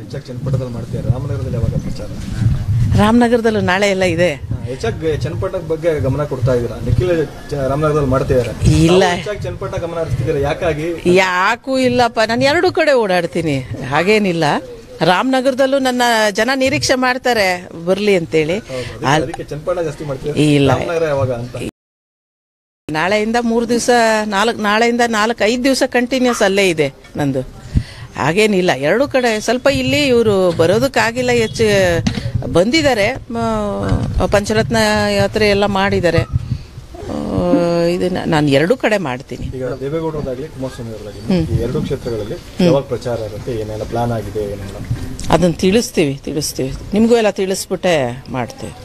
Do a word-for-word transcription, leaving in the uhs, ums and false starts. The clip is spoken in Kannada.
ಹೆಚ್ಚಾಗಿ ಚನ್ನಪಟ್ಟಣದಲ್ಲಿ ಮಾಡ್ತೀರಾ, ರಾಮನಗರದಲ್ಲಿ ಯಾವಾಗ ಪ್ರಚಾರ? ರಾಮನಗರದಲ್ಲೂ ನಾಳೆ ಎಲ್ಲ ಇದೆ. ಹೆಚ್ಚಾಗಿ ಚನ್ನಪಟ್ಟಣ ಬಗ್ಗೆ ಗಮನ ಕೊಡ್ತಾ ಇದ್ದೀರಾ, ನಿಖಿಲ್ ರಾಮನಗರದಲ್ಲಿ ಮಾಡ್ತಿದ್ದಾರೆ. ಇಲ್ಲ, ಹೆಚ್ಚಾಗಿ ಚನ್ನಪಟ್ಟಣ ಗಮನ ಹರಿಸ್ತಿದ್ದೀರಾ, ಯಾಕಾಗಿ? ಯಾಕೂ ಇಲ್ಲಪ್ಪ, ನಾನು ಎರಡು ಕಡೆ ಓಡಾಡ್ತೀನಿ, ಹಾಗೇನಿಲ್ಲ. ರಾಮನಗರದಲ್ಲೂ ನನ್ನ ಜನ ನಿರೀಕ್ಷೆ ಮಾಡ್ತಾರೆ ಬರ್ಲಿ ಅಂತೇಳಿ. ಚನ್ನಪಟ್ಟಣ ಜಾಸ್ತಿ ಮಾಡ್ತೀರಾ? ಇಲ್ಲ, ಯಾವಾಗ ಅಂತ? ನಾಳೆಯಿಂದ ಮೂರು ದಿವಸ ನಾಲ್ಕು ನಾಳೆಯಿಂದ ನಾಲ್ಕು ಐದು ದಿವಸ ಕಂಟಿನ್ಯೂಸ್ ಅಲ್ಲೇ ಇದೆ ನಂದು, ಹಾಗೇನಿಲ್ಲ. ಎರಡು ಕಡೆ ಸ್ವಲ್ಪ ಇಲ್ಲಿ ಇವರು ಬರೋದಕ್ಕಾಗಿಲ್ಲ, ಹೆಚ್ಚು ಬಂದಿದ್ದಾರೆ, ಪಂಚರತ್ನ ಯಾತ್ರೆ ಎಲ್ಲ ಮಾಡಿದ್ದಾರೆ. ಇದನ್ನ ನಾನು ಎರಡು ಕಡೆ ಮಾಡ್ತೀನಿ. ಈಗ ದೇವೇಗೌಡರದಾಗಲಿ ಕುಮಾರಸ್ವಾಮಿ ಅವರದಾಗಲಿ ಈ ಎರಡು ಕ್ಷೇತ್ರಗಳಲ್ಲಿ ಯಾವಾಗ ಪ್ರಚಾರ ಇರುತ್ತೆ, ಏನೆಲ್ಲ ಪ್ಲಾನ್ ಆಗಿದೆ, ಏನೆಲ್ಲ ಅದನ್ನು ತಿಳಿಸ್ತೀವಿ ತಿಳಿಸ್ತೀವಿ ನಿಮಗೂ ಎಲ್ಲ ತಿಳಿಸ್ಬಿಟ್ಟೆ ಮಾಡ್ತೀವಿ.